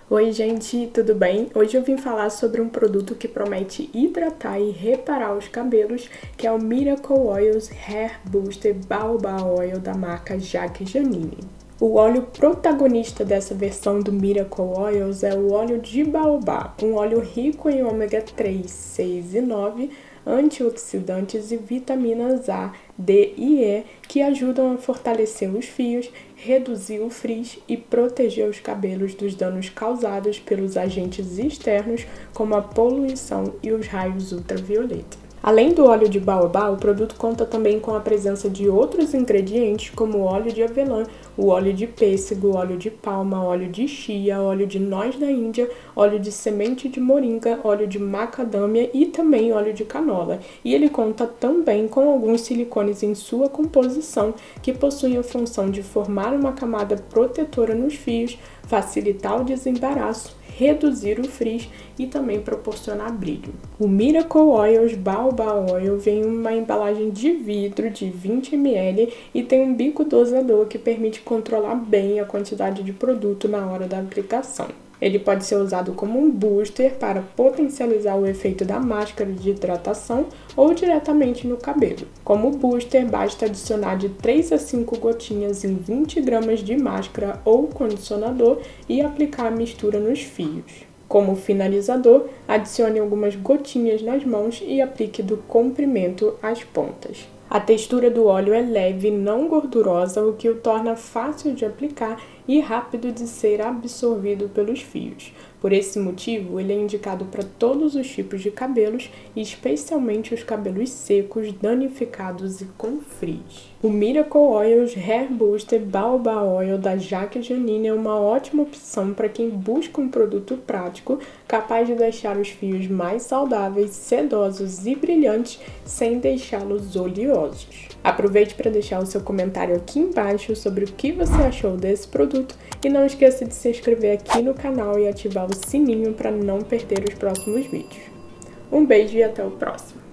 Oi gente, tudo bem? Hoje eu vim falar sobre um produto que promete hidratar e reparar os cabelos, que é o Miracle Oils Hair Booster Baobá Oil da marca Jaque Janine. O óleo protagonista dessa versão do Miracle Oils é o óleo de baobá, um óleo rico em ômega 3, 6 e 9, antioxidantes e vitaminas A, D e E, que ajudam a fortalecer os fios, reduzir o frizz e proteger os cabelos dos danos causados pelos agentes externos, como a poluição e os raios ultravioleta. Além do óleo de baobá, o produto conta também com a presença de outros ingredientes como o óleo de avelã, o óleo de pêssego, óleo de palma, óleo de chia, óleo de noz da Índia, óleo de semente de moringa, óleo de macadâmia e também óleo de canola. E ele conta também com alguns silicones em sua composição que possuem a função de formar uma camada protetora nos fios, facilitar o desembaraço, reduzir o frizz e também proporcionar brilho. O Miracle Oils Baobá Oil vem em uma embalagem de vidro de 20 ml e tem um bico dosador que permite controlar bem a quantidade de produto na hora da aplicação. Ele pode ser usado como um booster para potencializar o efeito da máscara de hidratação ou diretamente no cabelo. Como booster, basta adicionar de 3 a 5 gotinhas em 20 gramas de máscara ou condicionador e aplicar a mistura nos fios. Como finalizador, adicione algumas gotinhas nas mãos e aplique do comprimento às pontas. A textura do óleo é leve e não gordurosa, o que o torna fácil de aplicar e rápido de ser absorvido pelos fios. Por esse motivo, ele é indicado para todos os tipos de cabelos, especialmente os cabelos secos, danificados e com frizz. O Miracle Oils Hair Booster Baobá Oil da Jaque Janine é uma ótima opção para quem busca um produto prático, capaz de deixar os fios mais saudáveis, sedosos e brilhantes, sem deixá-los oleosos. Aproveite para deixar o seu comentário aqui embaixo sobre o que você achou desse produto e não esqueça de se inscrever aqui no canal e ativar o sininho para não perder os próximos vídeos. Um beijo e até o próximo!